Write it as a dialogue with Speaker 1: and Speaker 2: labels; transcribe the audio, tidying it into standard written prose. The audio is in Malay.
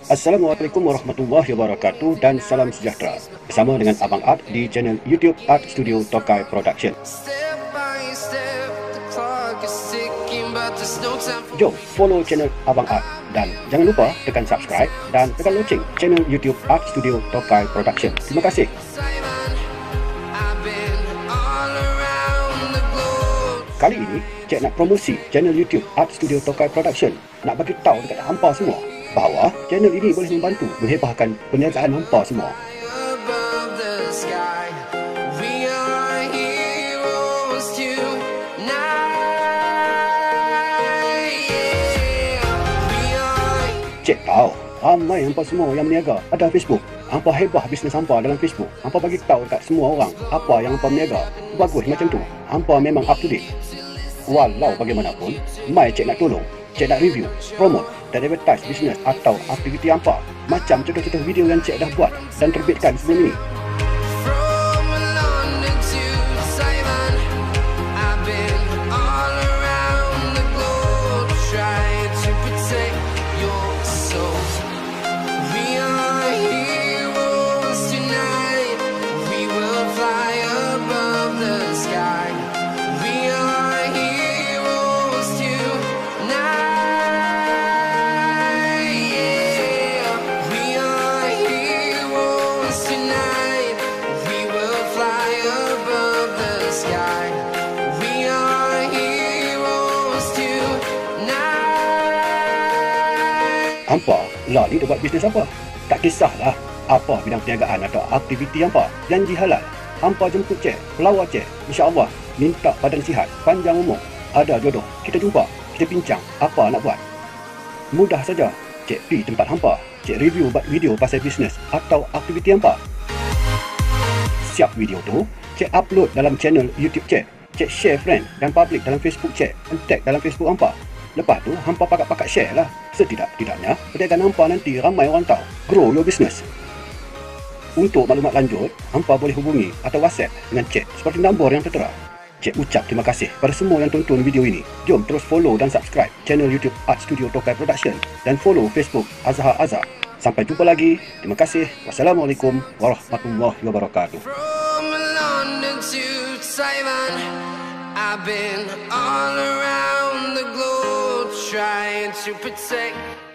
Speaker 1: Assalamualaikum warahmatullahi wabarakatuh dan salam sejahtera. Bersama dengan Abang Art di channel YouTube Art Studio Tokai Production. Jom follow channel Abang Art dan jangan lupa tekan subscribe dan tekan loceng channel YouTube Art Studio Tokai Production. Terima kasih. Kali ini, Cik nak promosi channel YouTube Art Studio Tokai Production. Nak bagi tahu dekat hampa semua bahawa channel ini boleh membantu menghebahkan perniagaan hampa semua. Cik tahu, ramai hampa semua yang berniaga ada Facebook. Hampa hebah bisnes hampa dalam Facebook. Hampa bagi tahu dekat semua orang apa yang hampa berniaga. Bagus macam tu. Hampa memang up to date. Walau bagaimanapun, mai Cik nak tolong, Cik nak review, promote dan advertise bisnes atau aktiviti hampa macam contoh-contoh video yang Cik dah buat dan terbitkan sebelum ini. Hampa lah ni dia buat bisnes apa? Tak kisahlah apa bidang perniagaan atau aktiviti hampa. Janji halal. Hampa jemput Cik, pelawar Cik, insya-Allah minta badan sihat, panjang umur, ada jodoh. Kita jumpa, kita bincang apa nak buat. Mudah saja. Cik pergi tempat hampa, Cik review buat video pasal bisnes atau aktiviti hampa. Siap video tu, Cik upload dalam channel YouTube Cik. Cik share friend dan public dalam Facebook Cik, dan tag dalam Facebook hampa. Lepas tu, hampa pakat-pakat share lah. Setidak-tidaknya, perniagaan hampa nanti ramai orang tahu. Grow your business. Untuk maklumat lanjut, hampa boleh hubungi atau WhatsApp dengan Cik seperti nombor yang tertera. Cik ucap terima kasih pada semua yang tonton video ini. Jom terus follow dan subscribe channel YouTube Art Studio Tokai Production dan follow Facebook Azhar Azhar. Sampai jumpa lagi. Terima kasih. Wassalamualaikum warahmatullahi wabarakatuh. I've been all around the globe trying to protect